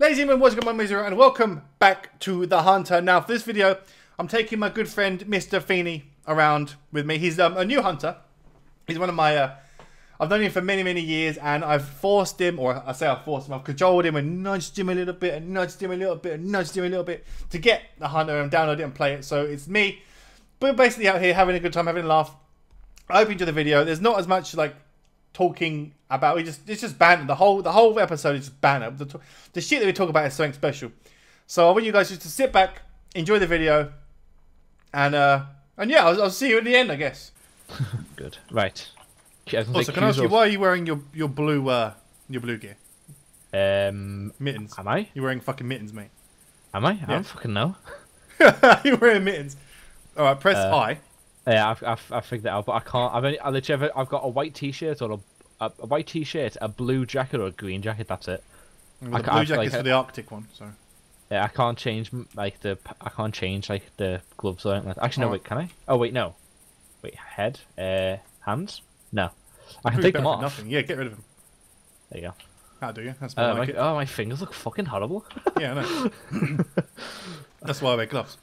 Ladies and gentlemen, what's going on, my Zero, and welcome back to the Hunter. Now, for this video, I'm taking my good friend, Mr. Feeney, around with me. He's a new hunter. He's one of my, I've known him for many, many years, and I've forced him, or I say I've forced him, I've cajoled him and nudged him a little bit, and nudged him a little bit, and nudged him a little bit to get the Hunter and download it and play it. So it's me. We're basically out here having a good time, having a laugh. I hope you enjoy the video. There's not as much, like, talking about, it's just banter. The whole episode is just banter. The shit that we talk about is something special. So I want you guys just to sit back, enjoy the video, and yeah, I'll see you at the end, I guess. Good. Right. Also, can I ask you, why are you wearing your blue gear? Mittens. Am I? You're wearing fucking mittens, mate. Am I? Yeah. I don't fucking know. You're wearing mittens. All right, press I. Yeah, I figured that out, but I can't. I've got a white t-shirt or a white t-shirt, a blue jacket or a green jacket. That's it. Well, the blue jacket's for the Arctic one, so. Yeah, I can't change the gloves or anything like that. Actually, no, wait, can I? Oh wait, no. Wait, head, hands? No, I can take them off. Nothing. Yeah, get rid of them. There you go. How do you? That's more like it. Oh, my fingers look fucking horrible. Yeah, I know. That's why I wear gloves.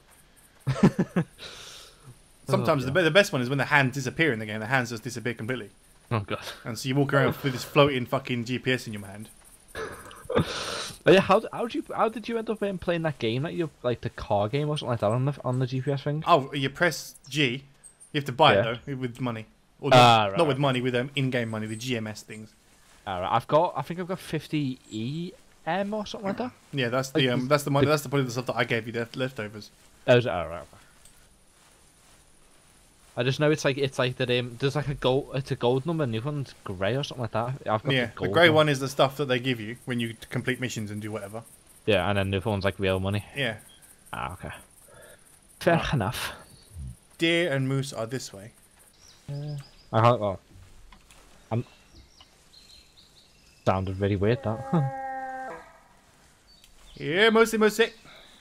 Sometimes the best one is when the hands disappear in the game. The hands just disappear completely. Oh god. And so you walk around with this floating fucking GPS in your hand. But yeah, how did you end up playing that game, that you like the car game or something like that on the GPS thing? Oh, you press G. You have to buy it though with money. Or not with money, with in-game money, the GMS things. Alright, I think I've got 50 EM or something like that. Yeah, that's the that's the money. That's probably the stuff that I gave you, the leftovers. Oh, is it? Alright. I just know it's like that. There's like it's a gold number, and the other one's grey or something like that. I've got the grey one is the stuff that they give you when you complete missions and do whatever. Yeah, and then the other one's like real money. Yeah. Ah, okay. Fair enough. Deer and moose are this way. I'm sounded very weird that. Yeah, mostly.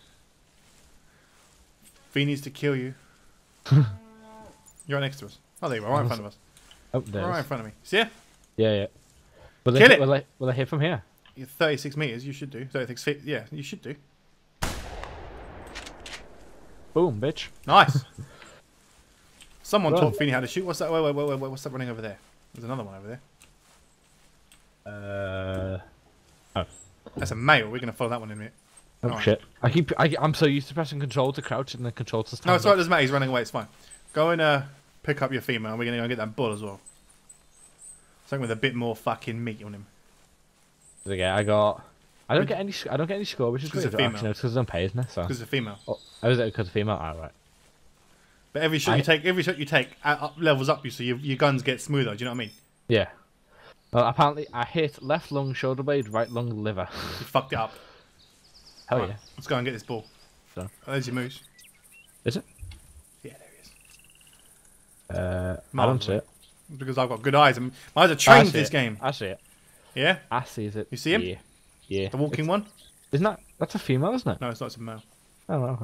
Feeney's to kill you. You're right next to us. Oh, there you are, right in front of us. Oh, there. Right in front of me. See ya? Yeah. Will they hit from here? You're 36 meters. You should do 36 feet. Yeah, you should do. Boom, bitch. Nice. Someone taught Feeney how to shoot. What's that? Wait. What's that running over there? There's another one over there. Oh. That's a male. We're gonna follow that one in a minute. Oh shit! I'm so used to pressing control to crouch and then control to stand. No, it's alright. Doesn't matter. He's running away. It's fine. Go and pick up your female. We're gonna go get that bull as well. Something with a bit more fucking meat on him. Yeah, I don't get any score, which is because good. Actually, it's because I'm paid, isn't it? So. Because it's a female. Oh, is it because of female? Ah, right. But every shot you take, levels up you, so your guns get smoother. Do you know what I mean? Yeah. Well, apparently I hit left lung shoulder blade, right lung liver. You fucked it up. Hell yeah. Let's go and get this ball. So. Oh, there's your moose. Is it? Yeah, there he is. I don't see it. Because I've got good eyes. My eyes are trained for this game. I see it. Yeah? I see it. You see him? Yeah. The walking one? That's a female, isn't it? No, it's not. It's a male. Oh, okay.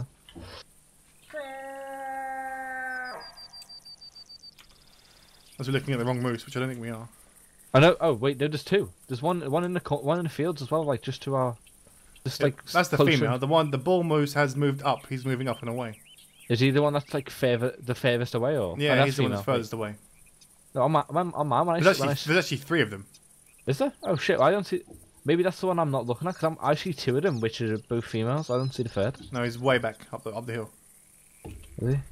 As we're looking at the wrong moose, which I don't think we are. I know. Oh wait, there's two. There's one in the fields as well, like just to our. That's the female. The bull moose has moved up. He's moving up and away. Is he the one that's like the furthest away, or? Yeah, he's the one that's furthest away. No, on mine. There's actually 3 of them. Is there? Oh shit! I don't see. Maybe that's the one I'm not looking at. Cause I see 2 of them, which are both females. I don't see the third. No, he's way back up the hill. Is he?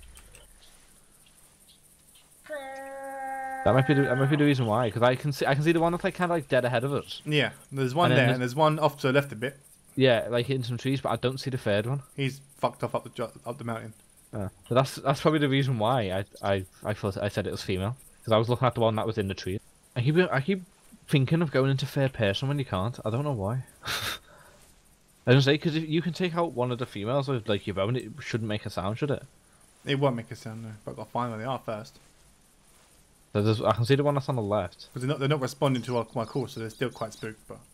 That might be the reason why, because I can see the one that's like kind of like dead ahead of us. Yeah, there's one there, and there's one off to the left a bit. Yeah, like in some trees, but I don't see the third one. He's fucked off up the mountain. So that's probably the reason why I thought I said it was female, because I was looking at the one that was in the tree. I keep thinking of going into third person when you can't. I don't know why. I don't say, because if you can take out one of the females with like your bone, it shouldn't make a sound, should it? It won't make a sound, no. But I've got to find where they are first. So I can see the one that's on the left. Because they're not responding to my call, so they're still quite spooked. But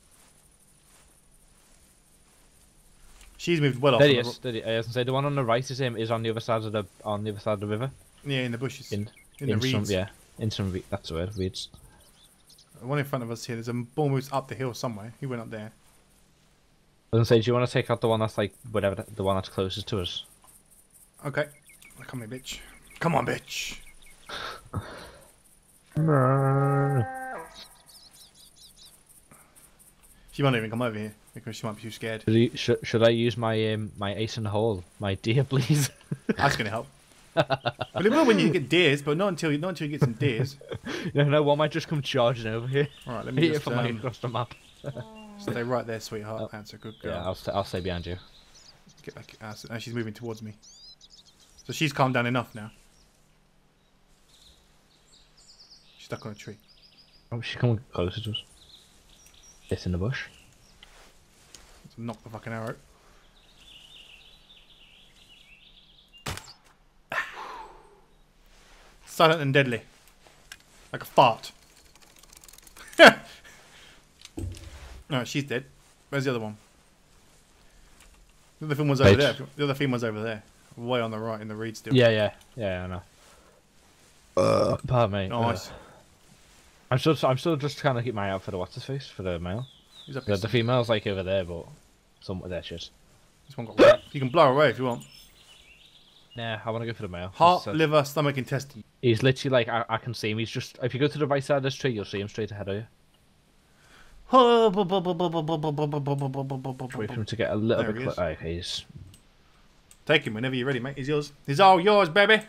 she's moved well off. There he is. I was say the one on the right is on the other side of the river. Yeah, in the bushes. In the reeds. In some that's the word, reeds. The one in front of us here. There's a bull moose up the hill somewhere. He went up there. I was gonna say, do you want to take out the one that's like whatever the one that's closest to us? Okay. Come here, bitch. Come on, bitch. No. She won't even come over here because she might be too scared. Should I use my my ace in the hole? My deer, please. That's gonna help. But it will when you get deers, but not until you get some deers. No, one might just come charging over here. All right, let me just across the map. stay right there, sweetheart. Oh. That's a good girl. Yeah, I'll stay behind you. Get back. Now she's moving towards me. So she's calmed down enough now. She's stuck on a tree. Oh, she's coming closer to us. It's in the bush. Let's knock the fucking arrow. Silent and deadly. Like a fart. No, she's dead. Where's the other one? The other one's over there. The other female's over there. Way on the right in the reed still. Yeah, I know. Pardon me. Nice. I'm still just trying to keep my eye out for the what's his face for the male. He's up The female's like over there, but somewhere there shit. This one got away. You can blow her away if you want. Nah, I want to go for the male. Heart, liver, stomach, intestine. He's literally like I can see him. He's just if you go to the right side of this tree, you'll see him straight ahead of you. Wait for him to get a little There bit he is. closer. Okay, he's... Take him whenever you're ready, mate. He's yours. He's all yours, baby.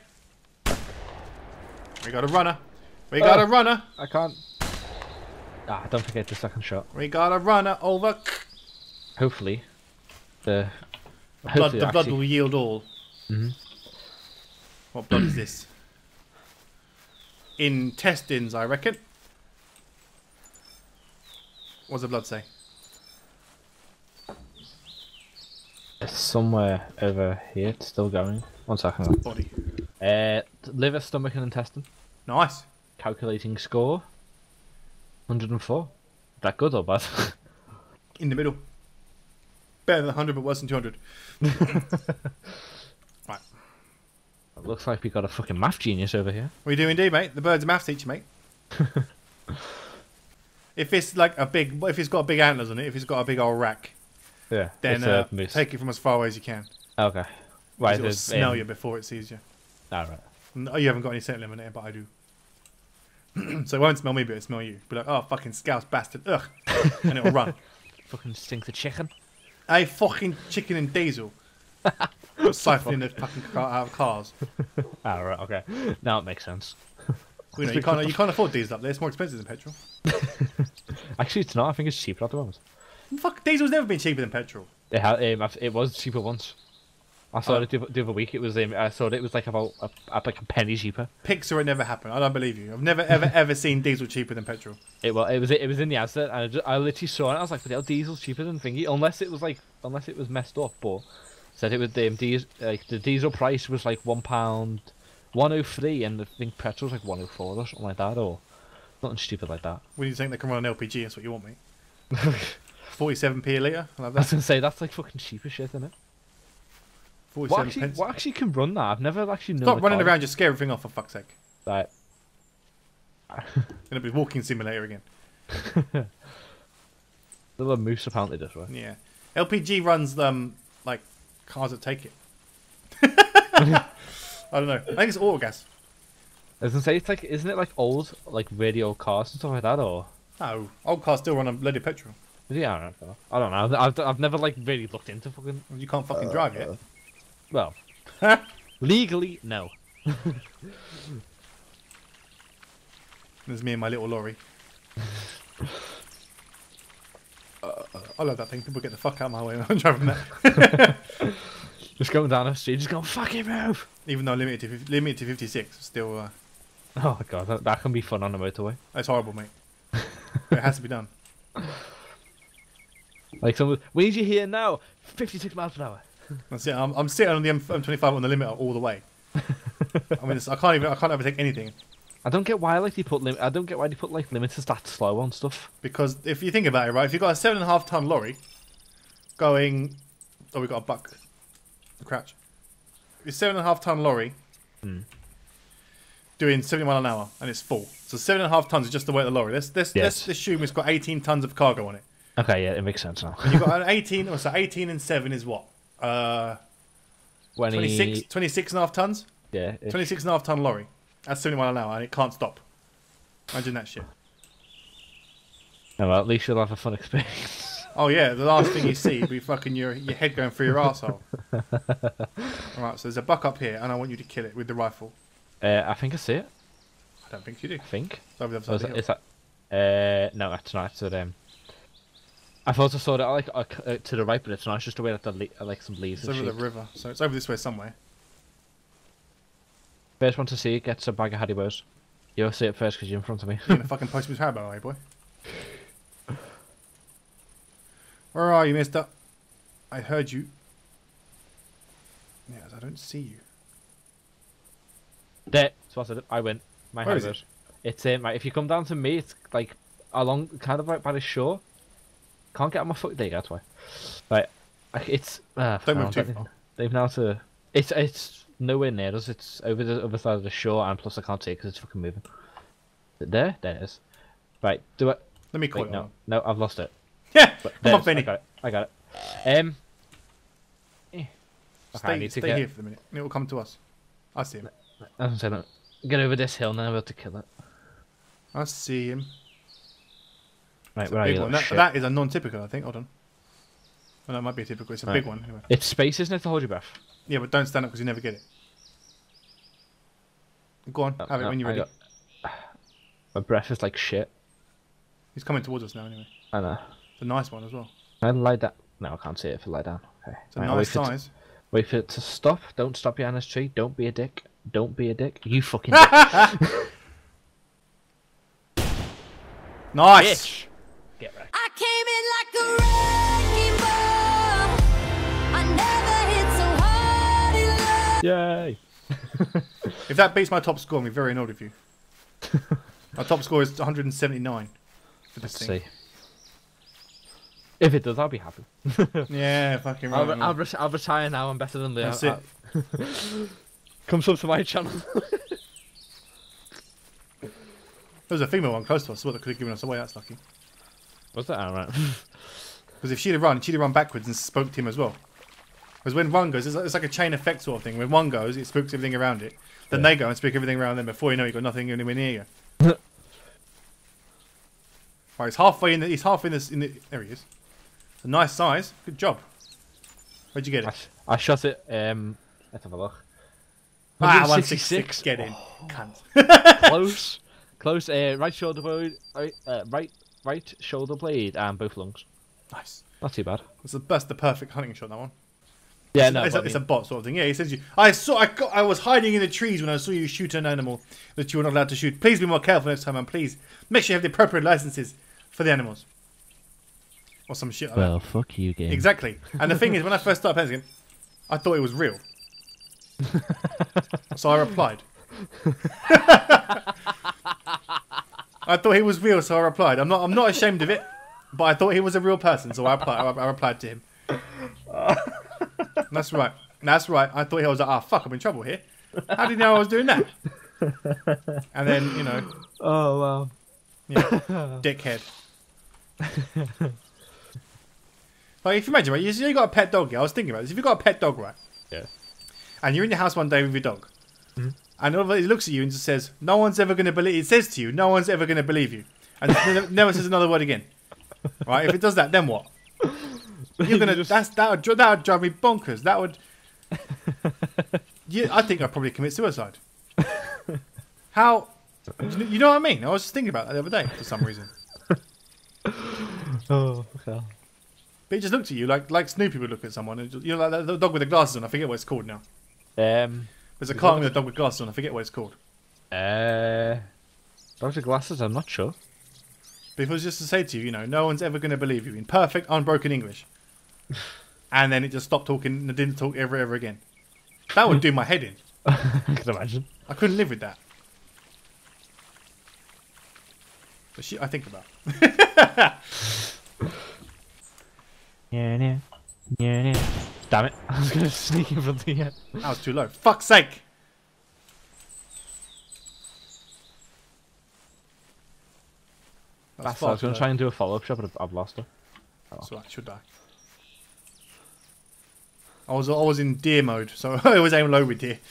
We got a runner. We got a runner. I can't. Ah, don't forget the second shot. We got a runner over. Hopefully, the blood will yield all. Mhm. What blood is this? Intestines, I reckon. What's the blood say? It's somewhere over here. It's still going. 1 second. Body. Liver, stomach, and intestine. Nice. Calculating score. 104. That good or bad? In the middle. Better than 100, but worse than 200. Right. It looks like we got a fucking math genius over here. What are you doing, indeed, mate? The bird's a maths teacher, mate. If it's like if it's got big antlers on it, if it's got a big old rack, Yeah. then it's take it from as far away as you can. okay. Right. It'll smell you before it sees you. Alright. No, you haven't got any scent limiter, but I do. So it won't smell me, but it'll smell you. Be like, oh, fucking scouse bastard, ugh, and it'll run. Fucking stink the chicken. Hey, fucking chicken and diesel. Siphoning the fucking car out of cars. Alright, okay. Now it makes sense. You know, you can't afford diesel up there. It's more expensive than petrol. Actually, it's not. I think it's cheaper at the moment. Fuck, diesel's never been cheaper than petrol. It was cheaper once. I saw it the other week. It was I thought it was like about like a penny cheaper. Pixar, it never happened. I don't believe you. I've never ever seen diesel cheaper than petrol. It was in the advert, and I literally saw it. And I was like, "But diesel's cheaper than thingy," unless it was messed up. But said it was the diesel price was like £1, 103, and I think petrol's like 104 or something like that, or nothing stupid like that. When you think they can run an LPG, that's what you want, mate. 47p a litre. I love I was that. gonna say that's like fucking cheaper shit, isn't it? 47 pence. What actually can run that? I've never actually known. Stop running around, just scare everything off, for fuck's sake. Like, It'll be walking simulator again. little moose apparently this way. Yeah. LPG runs like cars that take it. I don't know. I think it's auto gas. I was gonna say it's like, isn't it like old, like really old cars and stuff like that, or? No, old cars still run on leaded petrol. Yeah, I don't know. I've never like really looked into fucking. You can't fucking drive yet. Well, legally, no. There's me and my little lorry. I love that thing. People get the fuck out of my way when I'm driving that. Just going down the street, just going fucking move. Even though limited to 56, still Oh my god, that can be fun on the motorway. that's horrible, mate. But it has to be done. Like someone, we need you here now. 56 miles per hour. That's it. I'm sitting on the M25 on the limiter all the way. I mean, I can't overtake anything. I don't get why like they put I don't get why they put like limiters that slow on stuff. Because if you think about it, right, if you've got a 7.5 ton lorry going, oh, we got a buck, a crouch. It's 7.5 ton lorry doing 70 mile an hour, and it's full. So 7.5 tons is just the weight of the lorry. Let's assume it's got 18 tons of cargo on it. Okay, yeah, it makes sense now. And you've got an 18, or so 18 and 7 is what? 26 and a half tons? Yeah. 26 and a half ton lorry. That's 71 an hour and it can't stop. Imagine that shit. No, well, at least you'll have a fun experience. Oh yeah, the last thing you see will be fucking your head going through your arsehole. Alright, so there's a buck up here and I want you to kill it with the rifle. I think I see it. I don't think you do. I think. It's over the other side of the hill. Is that? No, that's not. So, I thought I saw it like to the right, but it's not. It's just the way that like some leaves. It's over the river, so it's over this way somewhere. First one to see it gets a bag of Haribos. You'll see it first because you're in front of me. You're gonna fucking post me with Haribo, are you, boy? Where are you, mister? I heard you. Yes, I don't see you. There. So I win. My Where is Haribos. It's right, if you come down to me, it's like along, kind of like by the shore. Can't get on my foot. There you go. That's why. Right. It's. Don't move too far. They've now to. It's nowhere near us. It's over the other side of the shore, and plus I can't see it because it's fucking moving. Is it there? There it is. Right. Do it. Let me call Wait, it. no, no, I've lost it. Yeah. But Come on, Feeney. I got it. Okay, Stay here for the minute. It will come to us. I see him. I was saying, get over this hill, and then I'll be able to kill it. I see him. Right, It's where a are big you? one. Little That is a non-typical, I think. Hold on. Well, that might be a typical. It's a big one. Anyway. It's space, isn't it, to hold your breath? Yeah, but don't stand up because you never get it. Go on, have it when you're ready. My breath is like shit. He's coming towards us now anyway. I know. It's a nice one as well. Can I lie down? No, I can't see it if I lie down. Okay. It's a nice size. Wait for it to stop. Don't stop behind this tree. Don't be a dick. Don't be a dick. You fucking dick. Nice! Bitch. Get wrecked. I came in like a wrecking ball. I never hit so hard in love. Yay! If that beats my top score, I'm very annoyed with you. My top score is 179 for this Let's thing. see. If it does, I'll be happy. Yeah, fucking right. I'll retire now. I'm better than Leo. That's it. Come sub to my channel. There was a female one close to us, so that could have given us away. That's lucky. What's that? Alright. Because if she'd have run backwards and spooked him as well. Because when one goes, it's like a chain effect sort of thing. When one goes, it spooks everything around it. Then they go and spook everything around them. Before you know, you got nothing anywhere near you. Right, he's halfway in. There he is. A nice size. Good job. Where'd you get it? I shot it. Let's have a look. 166. Get in, cunt. Close. Close. Right shoulder blade. Right shoulder blade and both lungs. Nice. Not too bad. That's the perfect hunting shot. That one. Yeah, It's a bot sort of thing. Yeah, he says you. I was hiding in the trees when I saw you shoot an animal that you were not allowed to shoot. Please be more careful next time, and please make sure you have the appropriate licenses for the animals. Or some shit like that. Well, fuck you, game. Exactly. And the thing is, when I first started playing this game, I thought it was real. So I replied. I thought he was real, so I replied. I'm not ashamed of it, but I thought he was a real person, so I replied to him. That's right. That's right. I thought he was like, ah, fuck, I'm in trouble here. How did you know I was doing that? And then, you know. Oh, wow. Yeah, dickhead. Like, if you imagine, right, you got a pet dog. Yeah, I was thinking about this. If you've got a pet dog, right? Yeah. And you're in your house one day with your dog. Mm-hmm. And all of it, he looks at you and just says, no one's ever going to believe... It says to you, no one's ever going to believe you. And never says another word again. Right? If it does that, then what? You're going to... That would drive me bonkers. That would... I think I'd probably commit suicide. How... You know what I mean? I was just thinking about that the other day for some reason. Oh, okay. But he just looked at you like Snoopy would look at someone. And you know, like the dog with the glasses on. I forget what it's called now. There's a cartoon with a dog with glasses on. I forget what it's called. Dog with glasses? I'm not sure. But if it was just to say to you, you know, no one's ever going to believe you in perfect, unbroken English. And then it just stopped talking and didn't talk ever again. That would do my head in. I can imagine. I couldn't live with that. But shit I think about. Yeah. Damn it. I was going to sneak in front of you. That was too low. Fuck's sake. I was going to try and do a follow-up shot, but I've lost her. So I should die. I was in deer mode, so I was aiming low with deer.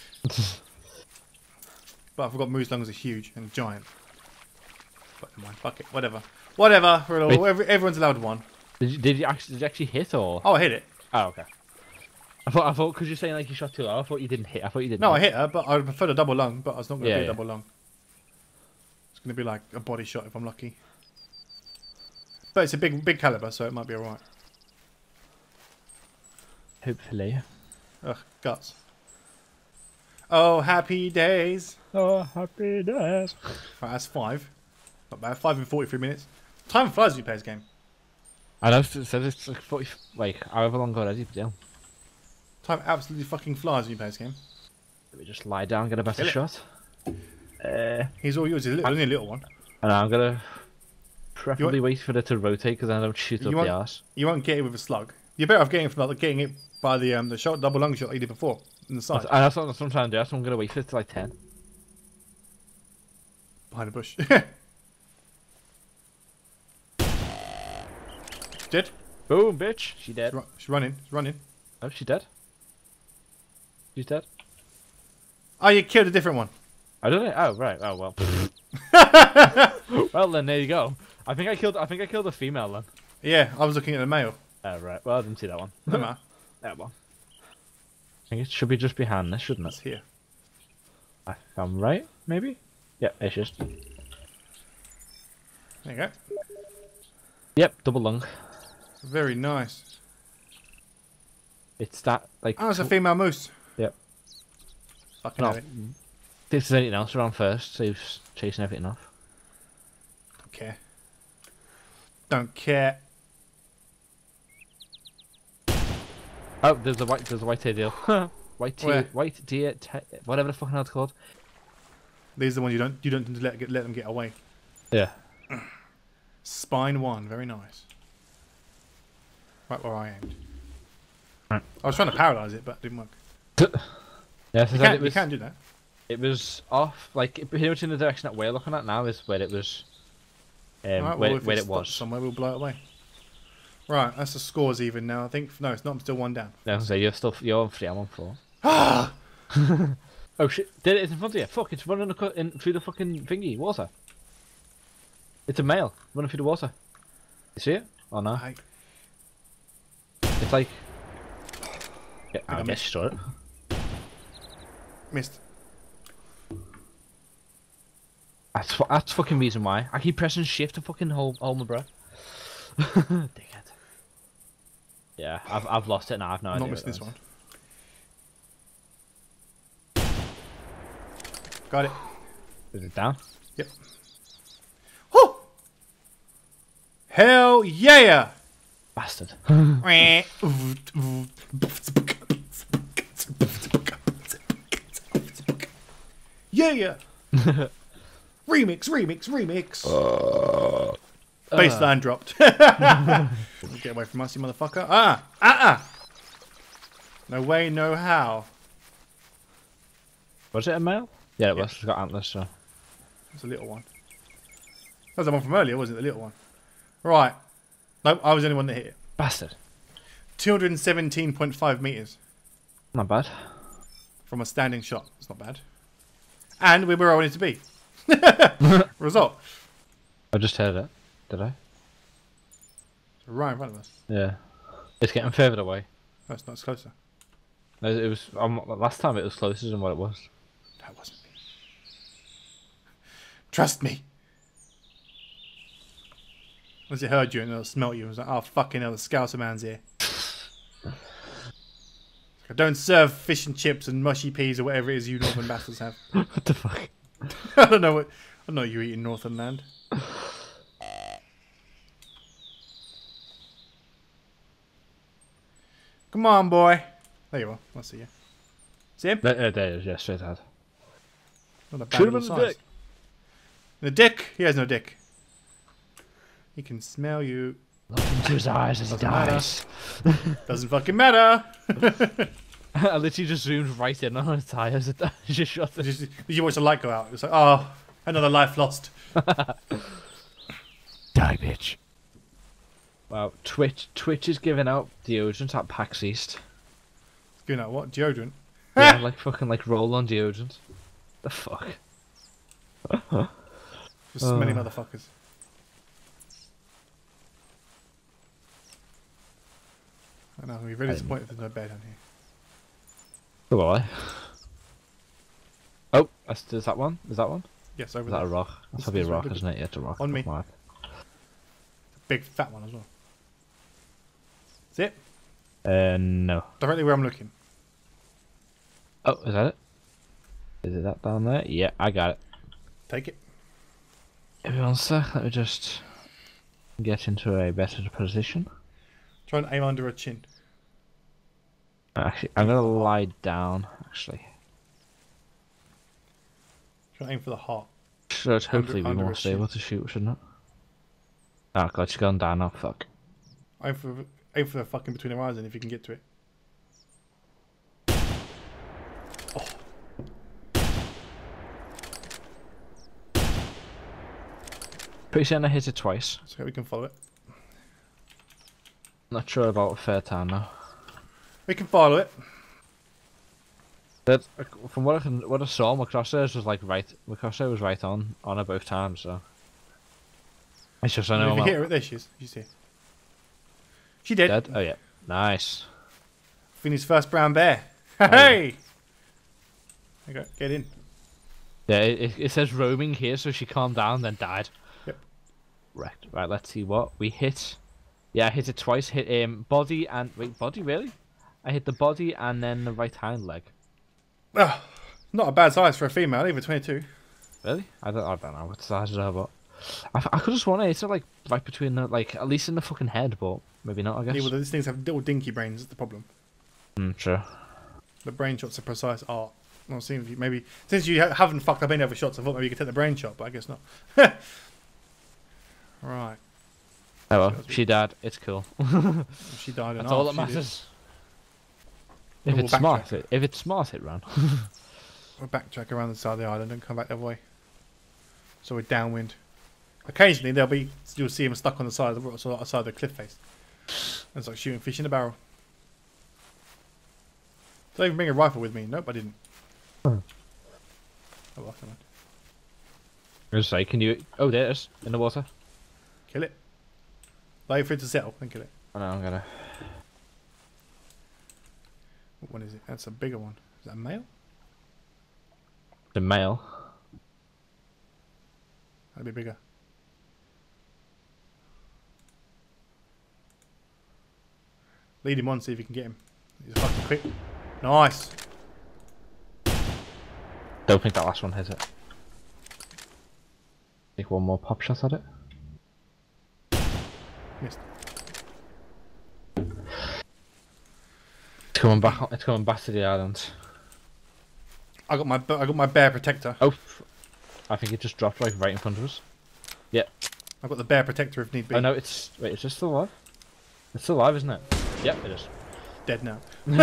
But I forgot moose lungs are huge and giant. But never mind, fuck it, whatever. Whatever, everyone's allowed one. Did you actually hit or? Oh, I hit it. Oh, okay. I thought because you're saying like you shot too low, I thought you didn't hit. I thought you did. No, I hit her, but I preferred a double lung, but it's not going to be a Yeah. double lung. It's going to be like a body shot if I'm lucky. But it's a big caliber, so it might be alright. Hopefully. Ugh, guts. Oh, happy days. Oh, happy days. Right, that's 5. Not bad. 5 in 43 minutes. Time flies when you play this game. I know. It says it's like 40, like however long ago it is. Yeah. Time absolutely fucking flies when you play this game. Let me just lie down, get a better Kill it. shot. He's all yours. He's only a little one. And I'm gonna preferably wait for it to rotate because then I don't shoot up the arse. You won't get it with a slug. You're better off getting it by the shot, double lung shot you did before in the side. That's what I'm trying to do. So I'm gonna wait for it to like 10. Behind the bush. Dead. Boom, bitch. She dead. She's running. She's running. Oh, she dead. She's dead. Oh, you killed a different one. I don't know. Oh, right. Oh well. Well then, there you go. I think I killed a female then. Yeah, I was looking at the male. Oh right. Well, I didn't see that one. No matter. Oh well. I think it should be just behind this, shouldn't It's it? here. If I'm right, maybe. Yeah, it's just. There you go. Yep, double lung. Very nice. It's that like. Oh, it's a female moose. Yep. Fucking No. hell it. If there's anything else around first, so he's chasing everything off. Don't care. Don't care. Oh, there's a white tail deal. Where? White deer, whatever the fucking hell it's called. These are the ones you don't need to let them get away. Yeah. Spine 1, very nice. Right where I aimed. Right. I was trying to paralyze it, but it didn't work. Yeah, so You can do that. It was off, like pretty much in the direction that we're looking at now is where it was. Right, where if it stops was. somewhere, we'll blow it away. Right, that's the scores even now. I think no, it's not. I'm still 1 down. No, so you're on 3, I'm on 4. Ah! Oh shit! It's in front of you. Fuck! It's running through the fucking thingy water. It's a male running through the water. You see it? Oh no! It's like. Yeah, I guess you saw it. Missed. That's fucking reason why I keep pressing shift to fucking hold my breath. Dickhead. Yeah, I've lost it now. I've no idea. Not missing this one. Got it. Is it down? Yep. Whoo! Hell yeah! Bastard. Yeah! Remix! Baseline dropped. Get away from us, you motherfucker. No way, no how. Was it a male? Yeah, it was. It's got antlers, so. It's a little one. That was the one from earlier, wasn't it? The little one. Right. Nope, I was the only one that hit it. Bastard. 217.5 meters Not bad. from a standing shot. It's not bad. And we're where I wanted to be. Result. I just heard it. Did I? Right in front of us. Yeah. It's getting further away. No, it's not. It's closer. No, it was. Last time it was closer than what it was. That wasn't me. Trust me. Once it heard you and it'll smelt you, it was like, oh fucking hell, the Scouser man's here. I don't serve fish and chips and mushy peas or whatever it is you northern bastards have. What the fuck? I don't know you eat in northern land. Come on, boy. There you are. I see you. See him? There it is. Yeah, straight ahead. Not a bad Shoot him little in the size. dick. The dick? He has no dick. He can smell you. Look into his eyes as he Doesn't matter. dies. Doesn't fucking matter. I literally just zoomed right in on his tires. Just shot it. Did you watch the light go out? It's like, oh, another life lost. Die, bitch. Wow, Twitch is giving out deodorant at PAX East. You know what? Deodorant. Yeah, like fucking like roll-on deodorant. The fuck? Just smelly motherfuckers. I know, we're really disappointed there's no bed on here. So am I. Oh, is that one? Is that one? Yes, over Is there. that a rock? That's probably a It's rock, right, isn't it? Yeah, it's a rock. On me. Fuck, Big fat one as well. Is it? no. Directly where I'm looking. Oh, is that it? Is it that down there? Yeah, I got it. Take it. Give me one sec, let me just get into a better position. Try and aim under a chin. Actually, I'm gonna lie down, actually. Try and aim for the heart. Should hopefully be under more a stable to shoot, shouldn't it? Oh god, she's gone down now, fuck. Aim for the fucking between the eyes then if you can get to it. Oh. Pretty certain I hit it twice. So we can follow it. Not sure about a fair time now. We can follow it. That from what I saw, my crosshairs was like right. My crosshair was right on her both times. So it's just I know If you I'm hit her, there she is. You see. She did. dead. Oh yeah, nice. Feeney's first brown bear. Hey! There you go. Get in. Yeah, it says roaming here, so she calmed down, then died. Yep. Wrecked. Right, let's see what we hit. Yeah, I hit it twice. Hit body and wait, body really? I hit the body and then the right hind leg. Oh, not a bad size for a female, even 22. Really? I don't know what size is that, but I could have sworn I hit it like right between the like at least in the fucking head, but maybe not. I guess. Yeah, well, these things have little dinky brains. That's the problem. Sure. The brain shots are precise art. Well, maybe since you haven't fucked up any other shots, I thought maybe you could take the brain shot, but I guess not. Right. Oh well, she died. It's cool. She died. That's all that matters. If We'll it's smart, it ran. We'll backtrack around the side of the island and come back the other way. So we're downwind. Occasionally you'll see him stuck on the side of the cliff face. And it's like shooting fish in a barrel. Did I even bring a rifle with me? Nope, I didn't. Oh well, never mind. I was like, can you? Oh, there it is in the water. Kill it. Wait for it to settle, then kill it. I know, I'm gonna. What one is it? That's a bigger one. Is that a male? The male. That'd be bigger. Lead him on, see if you can get him. He's fucking quick. Nice. Don't think that last one hit it. Take one more pop shot at it. Missed. It's coming back. It's coming back to the island. I got my bear protector. Oh, I think it just dropped like right in front of us. Yeah. I've got the bear protector if need be. Oh no, it's wait. Is it still alive? It's still alive, isn't it? Yep, it is. Dead now.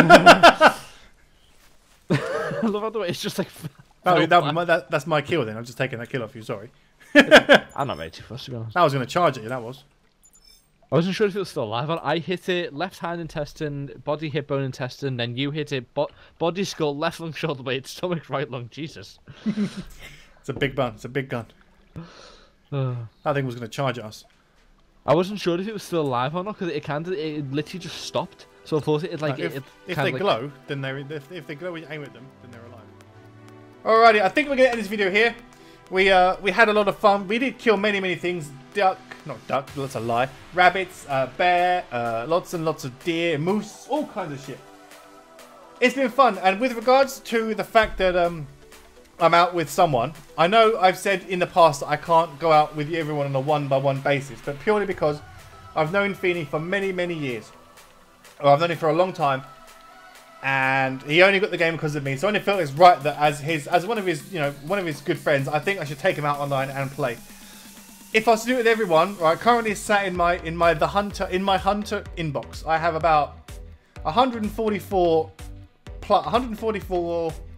I love how the way it's just like. That's my kill then. I'm just taking that kill off you. Sorry. I'm not very too fussed to be honest. I was going to charge at you. That was. I wasn't sure if it was still alive. I hit it left hind intestine, body, hip, bone, intestine. Then you hit it body, skull, left lung, shoulder blade, stomach, right lung. Jesus. It's a big gun. It's a big gun. That thing was going to charge at us. I wasn't sure if it was still alive or not because it literally just stopped. So I thought it like if it they glow, then they're if they glow when you aim at them, then they're alive. Alrighty, I think we're gonna end this video here. We had a lot of fun. We did kill many things. Not duck, that's a lie. Rabbits, bear, lots and lots of deer, moose, all kinds of shit. It's been fun, and with regards to the fact that I'm out with someone, I know I've said in the past that I can't go out with everyone on a one-by-one basis, but purely because I've known Feeney for many years. Or I've known him for a long time, and he only got the game because of me. So I only felt it's right that as one of his good friends, I think I should take him out online and play. If I was to do it with everyone, right? Currently sat in my Hunter inbox, I have about 144,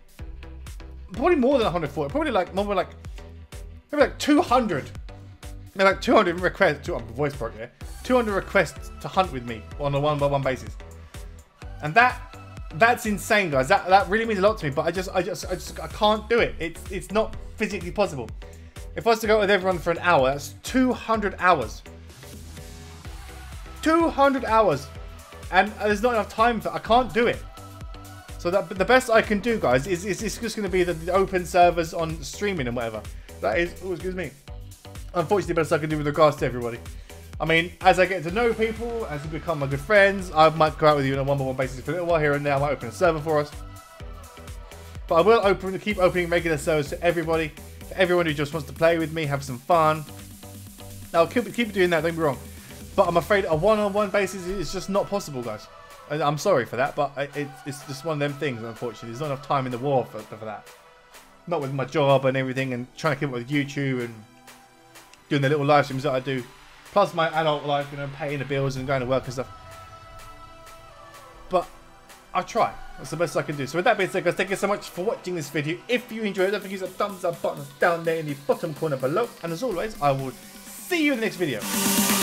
probably more than 140, probably like maybe like 200 like 200 requests. Voice broke there. 200 requests to hunt with me on a 1-by-1 basis, and that's insane, guys. That really means a lot to me. But I can't do it. It's not physically possible. If I was to go with everyone for an hour, that's 200 hours. 200 hours, and there's not enough time for. I can't do it. So the best I can do, guys, is it's just going to be the open servers on streaming and whatever. That is, oh, excuse me. Unfortunately, the best I can do with regards to everybody. I mean, as I get to know people, as we become my good friends, I might go out with you on a 1-by-1 basis for a little while here and there. I might open a server for us. But I will keep opening regular servers to everybody. For everyone who just wants to play with me, have some fun. I'll keep doing that, don't get me wrong. But I'm afraid a 1-on-1 basis is just not possible, guys. I'm sorry for that, but it's just one of them things, unfortunately. There's not enough time in the war for that. Not with my job and everything, and trying to keep up with YouTube and doing the little live streams that I do. Plus my adult life, you know, paying the bills and going to work and stuff. But I'll try. That's the best I can do. So with that being said, guys, thank you so much for watching this video. If you enjoyed it, don't forget to use the thumbs up button down there in the bottom corner below. And as always, I will see you in the next video.